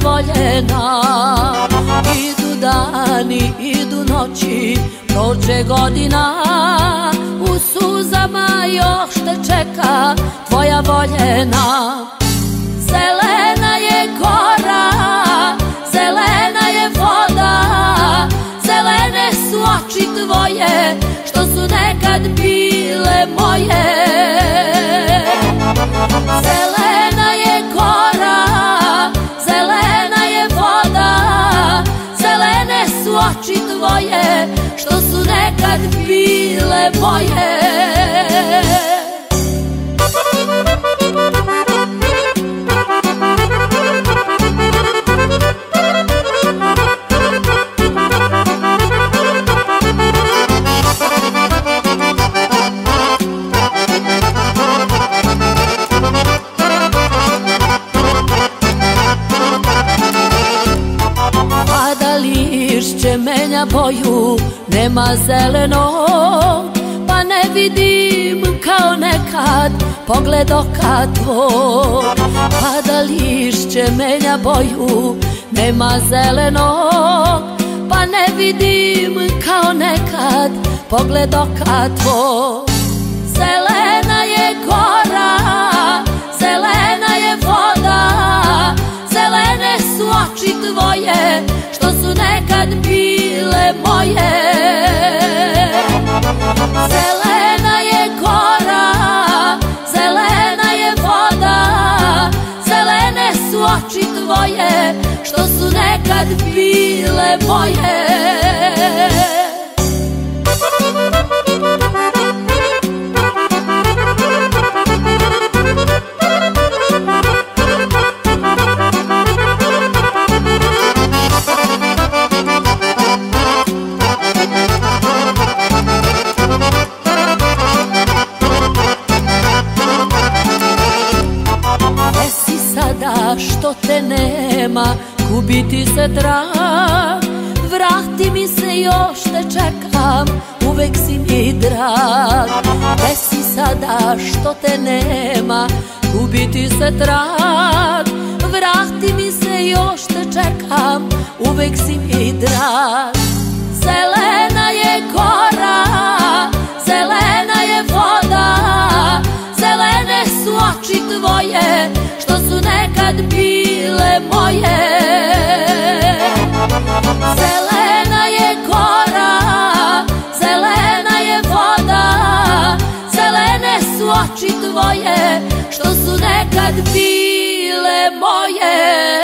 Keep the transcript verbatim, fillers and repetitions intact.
voljena. Idu dani, idu noći, prođe godina, u suzama još te čeka tvoja voljena. Zelena je gora, zelena je voda, zelene su oči tvoje, što su nekad bile moje. Zelena je gora, zelena je voda, zelene su oči tvoje, što su nekad bile moje. Pada lišće menja boju, nema zelenog, pa ne vidim kao nekad pogled oka tvog. Pada lišće menja boju, nema zelenog, pa ne vidim kao nekad pogled oka tvog. Zelena je gora, zelena je voda, zelene su oči tvoje, što su nekad bile moje. Zelena je gora, zelena je voda, zelene su oči tvoje, što su nekad bile moje. Što te nema, gubiti se trag, vrati mi se, još te čekam, uvek si mi drag. Gde si sada, što te nema, gubiti se trag, vrati mi se, još te čekam, uvek si mi drag. Zelena je gora, zelena je voda, zelene su oči tvoje, što su nekad bile moje. Zelena je gora, zelena je voda, zelene su oči tvoje, što su nekad bile moje.